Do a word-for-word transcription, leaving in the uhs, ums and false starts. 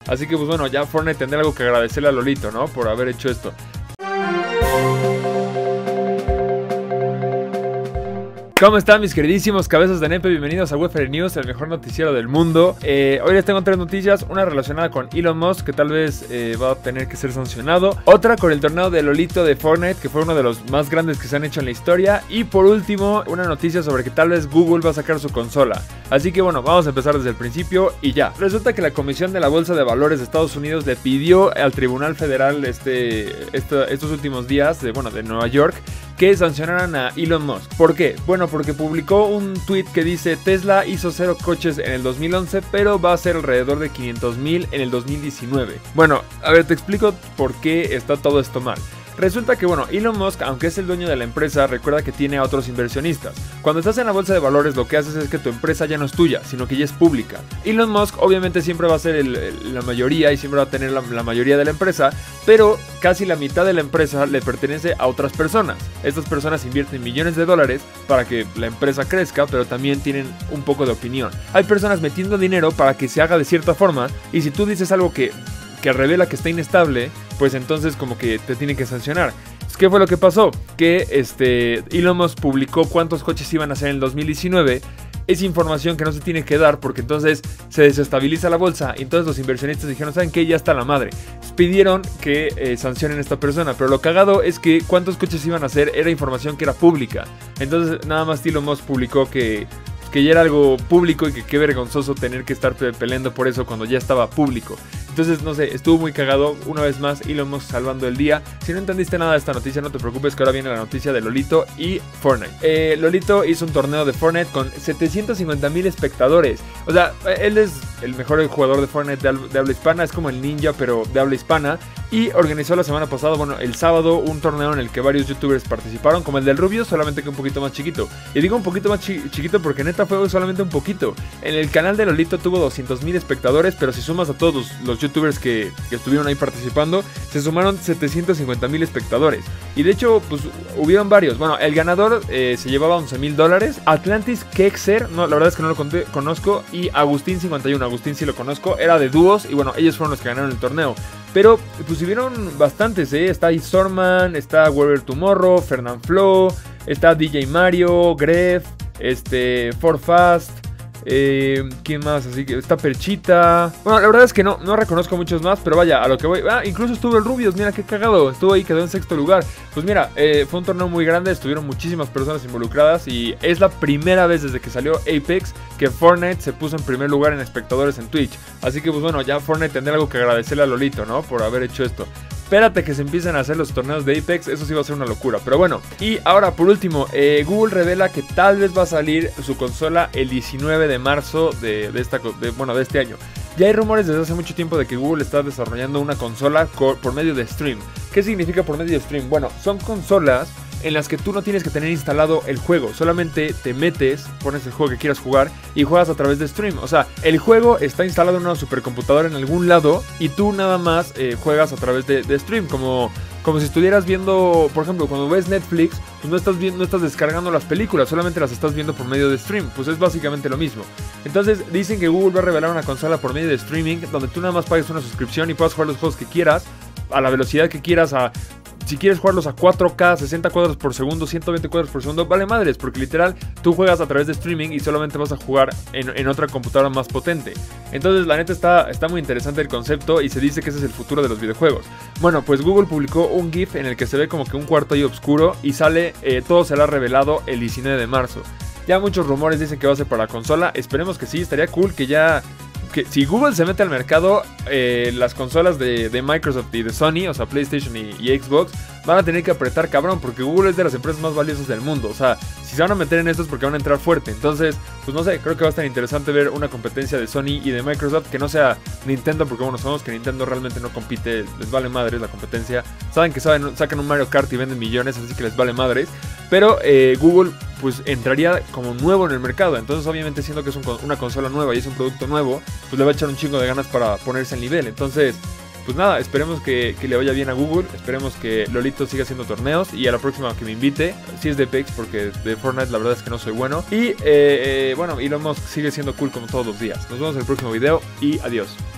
Así que pues bueno, ya Fortnite tendrá algo que agradecerle a Lolito, ¿no? Por haber hecho esto. ¿Cómo están mis queridísimos cabezas de nepe? Bienvenidos a Wayfarer News, el mejor noticiero del mundo. eh, Hoy les tengo tres noticias, una relacionada con Elon Musk, que tal vez eh, va a tener que ser sancionado. Otra con el torneo de Lolito de Fortnite, que fue uno de los más grandes que se han hecho en la historia. Y por último, una noticia sobre que tal vez Google va a sacar su consola. Así que bueno, vamos a empezar desde el principio y ya. Resulta que la Comisión de la Bolsa de Valores de Estados Unidos le pidió al Tribunal Federal este, este, estos últimos días, de, bueno, de Nueva York, que sancionaran a Elon Musk. ¿Por qué? Bueno, porque publicó un tweet que dice: Tesla hizo cero coches en el dos mil once, pero va a ser alrededor de quinientos mil en el dos mil diecinueve. Bueno, a ver, te explico por qué está todo esto mal. Resulta que, bueno, Elon Musk, aunque es el dueño de la empresa, recuerda que tiene a otros inversionistas. Cuando estás en la bolsa de valores, lo que haces es que tu empresa ya no es tuya, sino que ya es pública. Elon Musk obviamente siempre va a ser el, el, la mayoría y siempre va a tener la, la mayoría de la empresa, pero casi la mitad de la empresa le pertenece a otras personas. Estas personas invierten millones de dólares para que la empresa crezca, pero también tienen un poco de opinión. Hay personas metiendo dinero para que se haga de cierta forma, y si tú dices algo que... que revela que está inestable, pues entonces como que te tienen que sancionar. ¿Qué fue lo que pasó? Que este, Elon Musk publicó cuántos coches iban a hacer en el dos mil diecinueve. Es información que no se tiene que dar, porque entonces se desestabiliza la bolsa. Y entonces los inversionistas dijeron: ¿saben qué? Ya está la madre. Pidieron que eh, sancionen a esta persona. Pero lo cagado es que cuántos coches iban a hacer era información que era pública. Entonces nada más Elon Musk publicó que... que ya era algo público y que qué vergonzoso tener que estar peleando por eso cuando ya estaba público. Entonces, no sé, estuvo muy cagado. Una vez más, Elon Musk salvando el día. Si no entendiste nada de esta noticia, no te preocupes, que ahora viene la noticia de Lolito y Fortnite. eh, Lolito hizo un torneo de Fortnite con setecientos cincuenta mil espectadores. O sea, él es el mejor jugador de Fortnite de, de habla hispana. Es como el ninja, pero de habla hispana. Y organizó la semana pasada, bueno, el sábado, un torneo en el que varios youtubers participaron, como el del Rubio, solamente que un poquito más chiquito. Y digo un poquito más chi chiquito porque neta fue solamente un poquito. En el canal de Lolito tuvo doscientos mil espectadores, pero si sumas a todos los, los youtubers que, que estuvieron ahí participando, se sumaron setecientos cincuenta mil espectadores. Y de hecho, pues hubieron varios. Bueno, el ganador eh, se llevaba once mil dólares. Atlantis Kexer, no, la verdad es que no lo conté, conozco. Y Agustín cincuenta y uno, Agustín sí lo conozco, era de dúos. Y bueno, ellos fueron los que ganaron el torneo. Pero pues hubieron bastantes, ¿eh? Está Isorman, está Weber Tomorrow, Fernand Flo, está D J Mario, Gref, este, For Fast, eh, ¿quién más? Así que está Perchita. Bueno, la verdad es que no, no reconozco muchos más, pero vaya, a lo que voy. Ah, incluso estuvo el Rubius, mira qué cagado. Estuvo ahí, quedó en sexto lugar. Pues mira, eh, fue un torneo muy grande, estuvieron muchísimas personas involucradas. Y es la primera vez desde que salió Apex que Fortnite se puso en primer lugar en espectadores en Twitch. Así que pues bueno, ya Fortnite tendrá algo que agradecerle a Lolito, ¿no? Por haber hecho esto. Espérate que se empiecen a hacer los torneos de Apex, eso sí va a ser una locura. Pero bueno, y ahora por último, eh, Google revela que tal vez va a salir su consola el diecinueve de marzo de, de, esta, de, bueno, de este año. Ya hay rumores desde hace mucho tiempo de que Google está desarrollando una consola por medio de stream. ¿Qué significa por medio de stream? Bueno, son consolas en las que tú no tienes que tener instalado el juego, solamente te metes, pones el juego que quieras jugar y juegas a través de stream. O sea, el juego está instalado en una supercomputadora en algún lado y tú nada más eh, juegas a través de, de stream, como, como si estuvieras viendo, por ejemplo, cuando ves Netflix, pues no estás viendo, no estás descargando las películas, solamente las estás viendo por medio de stream. Pues es básicamente lo mismo. Entonces dicen que Google va a revelar una consola por medio de streaming, donde tú nada más pagues una suscripción y puedas jugar los juegos que quieras, a la velocidad que quieras, a... Si quieres jugarlos a cuatro K, sesenta cuadros por segundo, ciento veinte cuadros por segundo, vale madres, porque literal tú juegas a través de streaming y solamente vas a jugar en, en otra computadora más potente. Entonces la neta está, está muy interesante el concepto y se dice que ese es el futuro de los videojuegos. Bueno, pues Google publicó un GIF en el que se ve como que un cuarto ahí oscuro y sale, eh, todo será revelado el diecinueve de marzo. Ya muchos rumores dicen que va a ser para la consola, esperemos que sí, estaría cool que ya... Que si Google se mete al mercado, eh, las consolas de, de Microsoft y de Sony, o sea PlayStation y, y Xbox, van a tener que apretar cabrón, porque Google es de las empresas más valiosas del mundo. O sea, si se van a meter en esto es porque van a entrar fuerte. Entonces, pues no sé, creo que va a estar interesante ver una competencia de Sony y de Microsoft que no sea Nintendo, porque bueno, sabemos que Nintendo realmente no compite, les vale madres la competencia. Saben que saben, sacan un Mario Kart y venden millones, así que les vale madres. Pero eh, Google pues entraría como nuevo en el mercado. Entonces obviamente siendo que es un, una consola nueva y es un producto nuevo, pues le va a echar un chingo de ganas para ponerse al nivel. Entonces, pues nada, esperemos que, que le vaya bien a Google. Esperemos que Lolito siga haciendo torneos y a la próxima que me invite, si es de Apex, porque de Fortnite la verdad es que no soy bueno. Y eh, eh, bueno, Elon Musk sigue siendo cool como todos los días. Nos vemos en el próximo video y adiós.